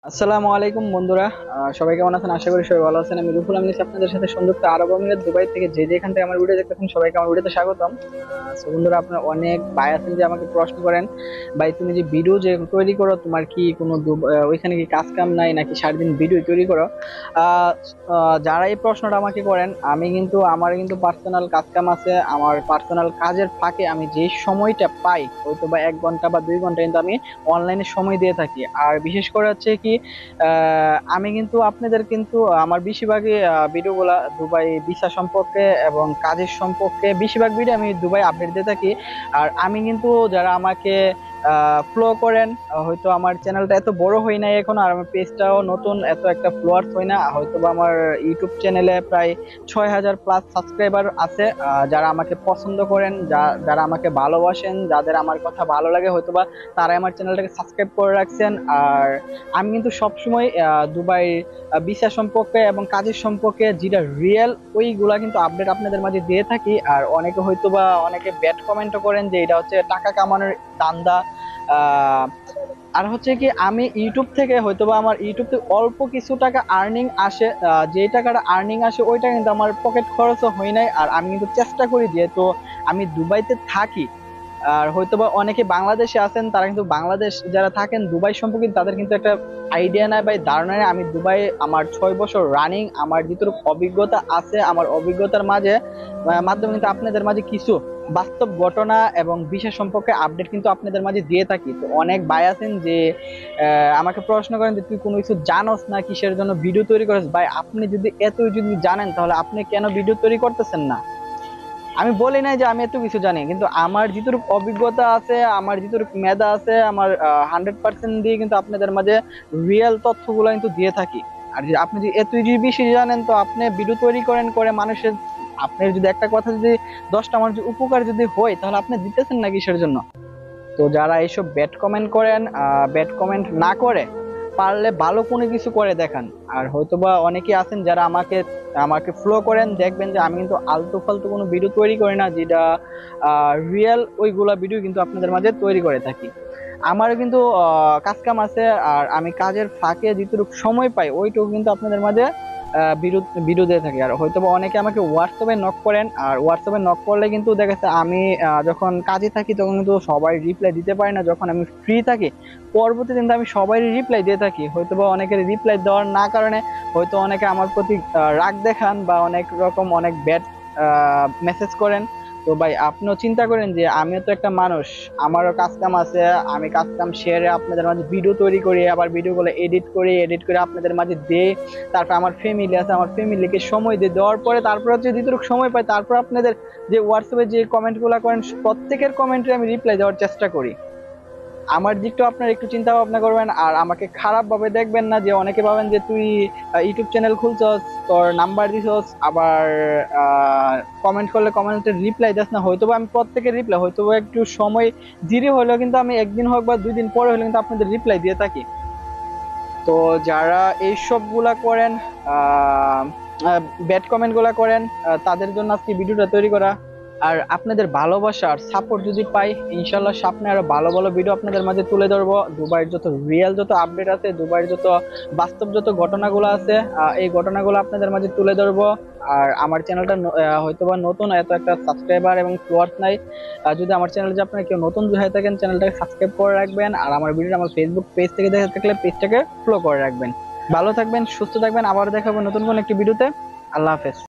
আসসালামু আলাইকুম বন্ধুরা। সবাই কেমন আছেন? আশা করি সবাই ভালো আছেন। আমি রুহুল আমিন আপনাদের সাথে সংযুক্ত আরব আমিরাত দুবাই থেকে যে যেখান থেকে আমার ভিডিও দেখতেছেন সবাইকে আমার ভিডিওতে স্বাগতম। সো বন্ধুরা, আপনারা অনেক ভাই আছেন যে আমাকে প্রশ্ন করেন, ভাই তুমি যে ভিডিও যে তৈরি করো তোমার কি কোনো ওইখানে কি কাজ কাম নাই নাকি সারাদিন ভিডিও তৈরি করো? আহ, যারা এই প্রশ্নটা আমাকে করেন, আমার কিন্তু পার্সোনাল কাজ কাম আছে। আমার পার্সোনাল কাজের ফাঁকে আমি যে সময়টা পাই, হয়তো বা 1 ঘন্টা বা 2 ঘন্টা কিন্তু আমি অনলাইনে সময় দিয়ে থাকি। আর বিশেষ করে হচ্ছে কি, আমি কিন্তু আপনাদের কিন্তু আমার বেশিরভাগই ভিডিওগুলা দুবাই ভিসা সম্পর্কে এবং কাজের সম্পর্কে বেশিরভাগ ভিডিও আমি দুবাই আপডেট দিয়ে থাকি। আর আমি কিন্তু যারা আমাকে ফলো করেন, হয়তো আমার চ্যানেলটা এত বড় হয় নাই এখন, আর আমার পেজটাও নতুন, এত একটা ফলোয়ার্স হয় না। হয়তো বা আমার ইউটিউব চ্যানেলে প্রায় 6,000+ সাবস্ক্রাইবার আছে। যারা আমাকে পছন্দ করেন, যারা আমাকে ভালোবাসেন, যাদের আমার কথা ভালো লাগে, হয়তোবা তারা আমার চ্যানেলটাকে সাবস্ক্রাইব করে রাখছেন। আর আমি কিন্তু সবসময় দুবাই ভিসা সম্পর্কে এবং কাজের সম্পর্কে যেটা রিয়েল ওইগুলা কিন্তু আপডেট আপনাদের মাঝে দিয়ে থাকি। আর অনেকে ব্যাড কমেন্টও করেন যে এটা হচ্ছে টাকা কামানোর ধান্দা। আহ আর হচ্ছে কি, আমি ইউটিউব থেকে হয়তোবা আমার ইউটিউব থেকে অল্প কিছু টাকা আর্নিং আসে। যে টাকাটা আর্নিং আসে ওইটা কিন্তু আমার পকেট খরচও হয় নাই। আর আমি কিন্তু চেষ্টা করি, যেহেতু আমি দুবাইতে থাকি, আর হয়তোবা অনেকে বাংলাদেশে আছেন, তারা কিন্তু বাংলাদেশ যারা থাকেন দুবাই সম্পর্কে তাদের কিন্তু একটা আইডিয়া নাই বা ধারণা নেই। আমি দুবাই আমার 6 বছর রানিং, আমার যেটুকু অভিজ্ঞতা আছে, আমার অভিজ্ঞতার মাধ্যমে কিন্তু আপনাদের মাঝে কিছু বাস্তব ঘটনা এবং বিষয় সম্পর্কে আপডেট কিন্তু আপনাদের মাঝে দিয়ে থাকি। তো অনেক ভাই আছেন যে আমাকে প্রশ্ন করেন যে তুই কোনো কিছু জানোস না, কিসের জন্য ভিডিও তৈরি করিস? ভাই, আপনি যদি জানেন তাহলে আপনি কেন ভিডিও তৈরি করতেছেন না? আমি বলি নাই যে আমি এত কিছু জানি, কিন্তু আমার যেটুকু অভিজ্ঞতা আছে, আমার যেটুকু মেধা আছে, আমার 100% দিয়ে কিন্তু আপনাদের মাঝে রিয়েল তথ্যগুলো কিন্তু দিয়ে থাকি। আর যদি আপনি যদি এত যদি বেশি জানেন, তো আপনি ভিডিও তৈরি করেন করে মানুষের, আপনার যদি একটা কথা যদি 10টা মানুষ উপকার যদি হয়, তাহলে আপনি দিতেছেন না কিসের জন্য? তো যারা এইসব ব্যাড কমেন্ট করেন, ব্যাড কমেন্ট না করে পারলে ভালো কোনো কিছু করে দেখান। আর হয়তোবা অনেকে আছেন যারা আমাকে আমাকে ফলো করেন, দেখবেন যে আমি কিন্তু আলতু ফালতু কোনো ভিডিও তৈরি করি না, যেটা রিয়েল ওইগুলা ভিডিও কিন্তু আপনাদের মাঝে তৈরি করে থাকি। আমারও কিন্তু কাজ কাম আছে, আর আমি কাজের ফাঁকে যেটুকু সময় পাই ওইটুকু কিন্তু আপনাদের মাঝে ভিডিও ভিডিও দিয়ে থাকি। আর হয়তো বা অনেকে আমাকে হোয়াটসঅ্যাপে নক করেন, আর হোয়াটসঅ্যাপে নক করলে কিন্তু দেখা যাচ্ছে আমি যখন কাজে থাকি তখন কিন্তু সবাই রিপ্লাই দিতে পারি না। যখন আমি ফ্রি থাকি পরবর্তী কিন্তু আমি সবাই রিপ্লাই দিয়ে থাকি। হয়তো বা অনেকের রিপ্লাই দেওয়ার না কারণে হয়তো অনেকে আমার প্রতি রাগ দেখান বা অনেক ব্যাড মেসেজ করেন। তো ভাই, আপনিও চিন্তা করেন যে আমিও তো একটা মানুষ, আমারও কাজ কাম আছে। আমি কাজ কাম সেরে আপনাদের মাঝে ভিডিও তৈরি করি, আবার ভিডিওগুলো এডিট করে আপনাদের মাঝে দেই। তারপর আমার ফ্যামিলি আছে, আমার ফ্যামিলিকে সময় দিয়ে দেওয়ার পরে তারপর হচ্ছে যেটুকু সময় পাই, তারপর আপনাদের যে হোয়াটসঅ্যাপে যে কমেন্ট গুলা করেন প্রত্যেকের কমেন্টে আমি রিপ্লাই দেওয়ার চেষ্টা করি। আমার দিকটা আপনার একটু চিন্তা ভাবনা করবেন, আর আমাকে খারাপ ভাবে দেখবেন না। যে অনেকে ভাবেন যে তুই ইউটিউব চ্যানেল খুলছস, তোর নাম্বার দিছস, আবার কমেন্ট করলে কমেন্টের রিপ্লাই দিস না। হয়তোবা আমি প্রত্যেকের রিপ্লাই, হয়তোবা একটু সময় দেরি হলেও কিন্তু আমি একদিন হোক বা 2 দিন পরে হলে কিন্তু আপনাদের রিপ্লাই দিয়ে থাকি। তো যারা এইসব গুলা করেন, আহ ব্যাড কমেন্ট গুলা করেন, তাদের জন্য আজকে ভিডিওটা তৈরি করা। আর আপনাদের ভালোবাসা আর সাপোর্ট যদি পাই, ইনশাল্লাহ সামনে আরো ভালো ভালো ভিডিও আপনাদের মাঝে তুলে ধরবো। দুবাইয়ের যত রিয়েল যত আপডেট আছে, দুবাইয়ের যত বাস্তব যত ঘটনাগুলো আছে, এই ঘটনাগুলো আপনাদের মাঝে তুলে ধরবো। আর আমার চ্যানেলটা হয়তোবা নতুন, এত একটা সাবস্ক্রাইবার এবং ফলোয়ার্স নাই। যদি আমার চ্যানেল যে আপনারা কেউ নতুন হয়ে থাকেন, চ্যানেলটাকে সাবস্ক্রাইব করে রাখবেন। আর আমার ভিডিও আমার ফেসবুক পেজ থেকে দেখে থাকলে পেজটাকে ফলো করে রাখবেন। ভালো থাকবেন, সুস্থ থাকবেন, আবার দেখা হবে নতুন কোনো একটি ভিডিওতে। আল্লাহ হাফেজ।